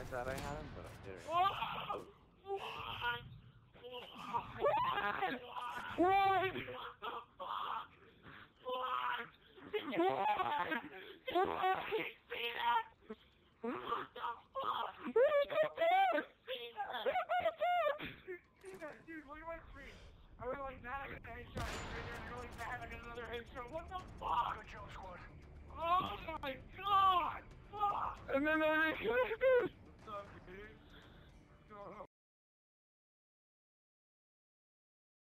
pensar en Adam, pero here. Dude, look at my screen. I went like that, I got a headshot, and really bad, I got another headshot. What the fuck? Good job, squad. Oh my god! Fuck! And then